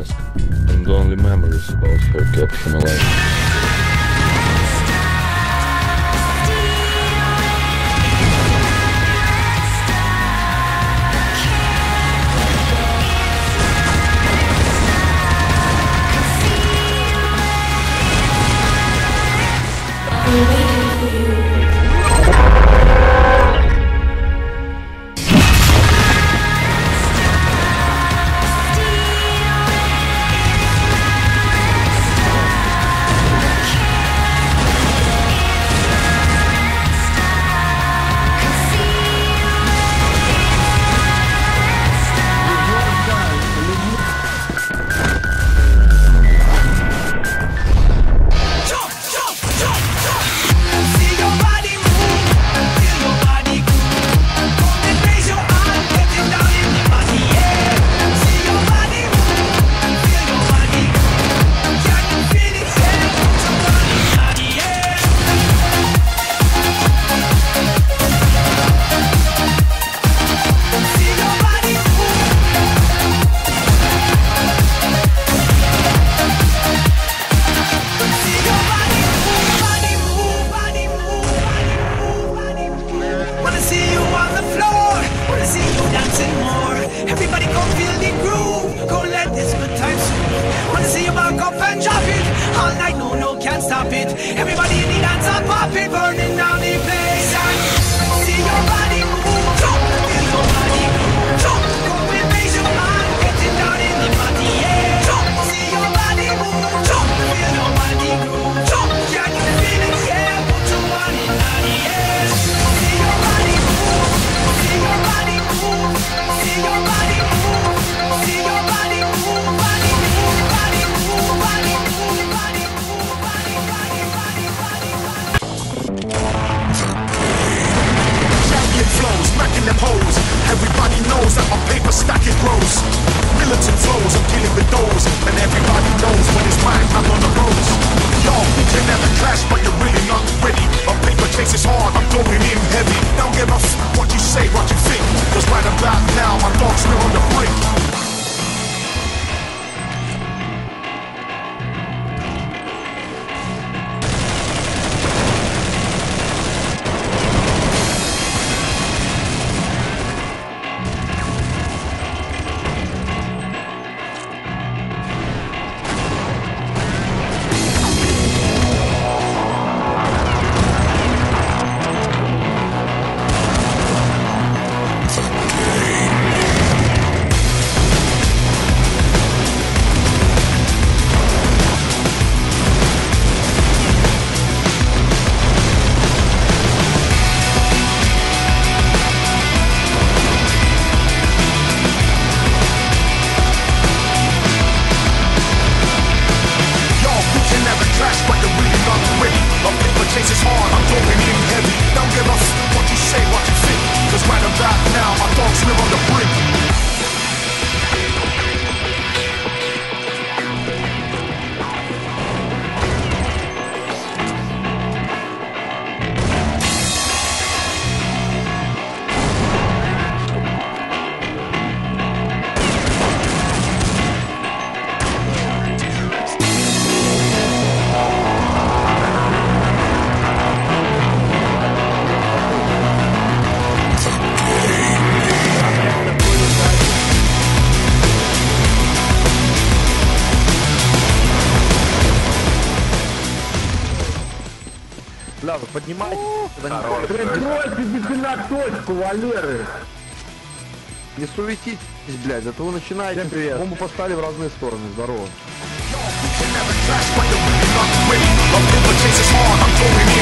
past, and only memories about her kept him alive. Everybody go feel the groove, go let this good time soothe. Wanna see you back up and drop it, all night, no, can't stop it. Everybody in the dance and pop it, burning down the place. And see your body move, jump, feel your body move, jump, go and raise your hand, getting down in the body, yeah. Jump, see your body move, jump, feel your body groove, jump, can you feel it, yeah, put your one in the air. See your body move, see your body move, see your body move. See your body move, body move, body move, body move, body move, body, body, body, Champion flows, smacking them hoes. Everybody knows that my paper stack it grows. Militant flows, I'm dealing with those. And everybody knows when it's mine, I'm on the roads. Y'all, we can never clash, but you're really not ready. My paper chase is hard, I'm going in heavy. Don't give a f what you say, what you think. Cause right about now, my dog's still on the brink. Бля, вы поднимайтесь. Прикройте на точку, Валеры! Не суетитесь, блядь, а то вы начинаете. Всем привет. Бомбу поставили в разные стороны. Здорово. Never clash, but you're really not ready. My paper chase is hard, I'm going in.